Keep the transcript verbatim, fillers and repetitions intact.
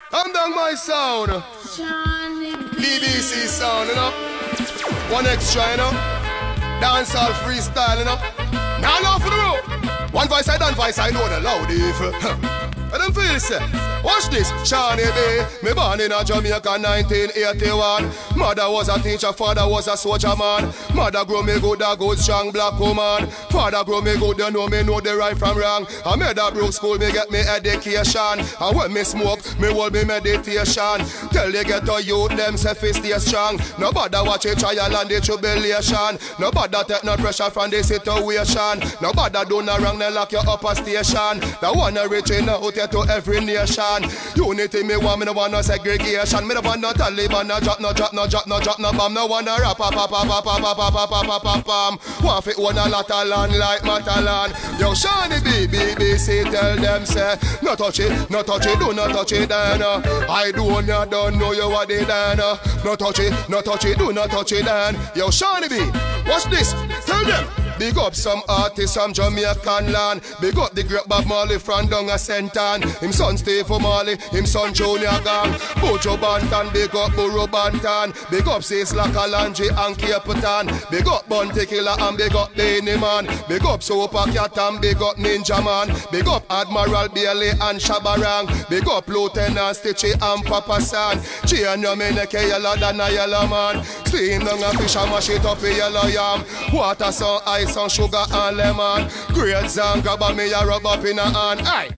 I'm down my sound. B B C sound, you know. One extra, you know. Dancehall freestyle, you know. Now love for the road. One voice I done, voice I know the loud evil. I don't feel it. Watch this, Shawnee B. Me born in a Jamaica nineteen eighty-one. Mother was a teacher, father was a soldier man. Mother grow me good, a good strong black woman. Father grow me good, you know me know the right from wrong. I made a broke school, me get me education. And when me smoke, me hold me meditation. Tell the ghetto youth, them say fi stay strong. Nobody watch a trial and the tribulation. Nobody take no pressure from the situation. Nobody do no wrong, they lock you up a station. The one a reaching out here to every nation. Unity me want, me no want no segregation. Me no want no Taliban, no drop, no drop, no drop, no drop, no bomb. No want no rap, pa pa pa pa pa pa pa pa pa pa pam. Want fi own a lot of land like Matalan. Yo, Shawnee B, B B C tell them say, no touch it, no touch it, do not touch it, then. I do not don't know you what they done. No touch it, no touch it, do not touch it, then. Yo, Shawnee B, watch this, tell them. Big up some artists from Jamaican land. Big up the great Bob Marley from down a Sentan. Him son Steve Marley, him son Junior Gang. Bojo Bantan, big up Burro Bantan. Big up Cecil Kalanji and Caputan. Big up Bunty Killer and big up Benny Man. Big up Sopa Cat and big up Ninja Man. Big up Admiral Bailey and Shabarang. Big up Lieutenant Stitchy and Papa San. Chain your meneke yellow than a yellow man. Steam down a fish and mash it up a yellow yam. Water, sun, ice, and sugar and lemon. Grades and grab a me a rub up in a hand. Aye.